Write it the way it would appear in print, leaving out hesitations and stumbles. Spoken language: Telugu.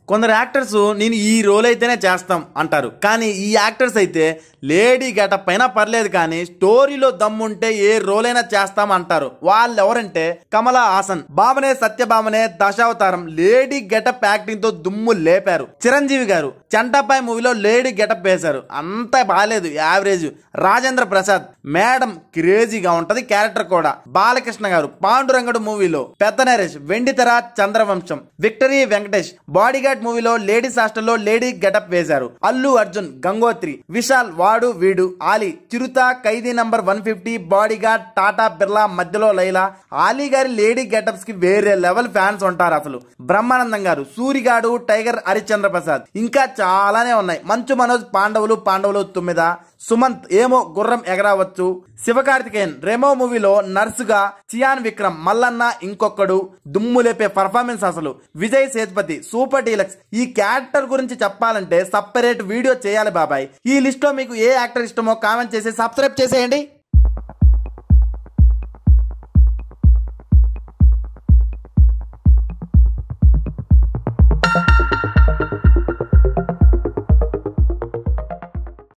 కొందరు యాక్టర్స్ నేను ఈ రోల్ అయితేనే చేస్తాం అంటారు, కానీ ఈ యాక్టర్స్ అయితే లేడీ గెటప్ అయినా పర్లేదు కానీ స్టోరీలో దమ్ముంటే ఏ రోల్ అయినా చేస్తాం అంటారు. వాళ్ళు ఎవరంటే కమలా హాసన్. బాబనే సత్యభామనే దశావతారం లేడీ గెటప్ యాక్టింగ్ తో దుమ్ము లేపారు. చిరంజీవి గారు చంటాపాయ్ మూవీలో లేడీ గెటప్ వేశారు, అంత బాగాలేదు, యావరేజ్. రాజేంద్ర ప్రసాద్ మేడం క్రేజీగా ఉంటది క్యారెక్టర్ కూడా. బాలకృష్ణ గారు పాండురంగడు మూవీలో పెద్ద నరేష్, వెండితెర చంద్రవంశం. విక్టరీ వెంకటేష్ బాడీగార్డ్ మూవీలో లేడీస్ హాస్టల్లో లేడీ గెటప్ వేశారు. అల్లు అర్జున్ గంగోత్రి, విశాల్ వాడు వీడు, ఆలీ చిరుత, ఖైదీ నంబర్ 150, బాడీగార్డ్, టాటా బిర్లా, మధ్యలో లైలా. ఆలీ గారి లేడీ గెటప్స్ కి వేరే లెవెల్ ఫ్యాన్స్ ఉంటారు అసలు. బ్రహ్మానందం గారు సూరిగాడు, టైగర్ హరిశ్చంద్ర ప్రసాద్, ఇంకా చాలానే ఉన్నాయి. మంచు మనోజ్ పాండవులు 9. సుమంత్ ఏమో గుర్రం ఎగరావచ్చు. శివకార్తికేయన్ రెమో మూవీలో నర్సుగా. చియాన్ విక్రమ్ మల్లన్న ఇంకొకడు. దుమ్ము లేపే పర్ఫార్మెన్స్ అసలు. Vijay Sethupathi Super Deluxe. ఈ క్యారెక్టర్ గురించి చెప్పాలంటే సపరేట్ వీడియో చేయాలి బాబాయ్. ఈ లిస్ట్ లో మీకు ఏ యాక్టర్ ఇష్టమో కామెంట్ చేసి సబ్స్క్రైబ్ చేసేయండి.